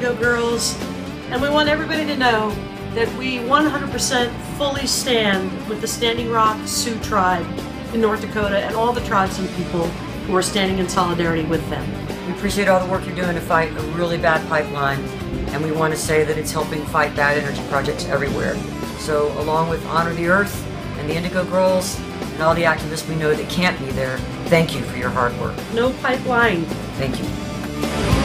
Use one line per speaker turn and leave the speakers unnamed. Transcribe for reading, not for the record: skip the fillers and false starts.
Indigo Girls, and we want everybody to know that we 100% fully stand with the Standing Rock Sioux Tribe in North Dakota and all the tribes and people who are standing in solidarity with them.
We appreciate all the work you're doing to fight a really bad pipeline, and we want to say that it's helping fight bad energy projects everywhere. So along with Honor the Earth and the Indigo Girls and all the activists we know that can't be there, thank you for your hard work.
No pipeline.
Thank you.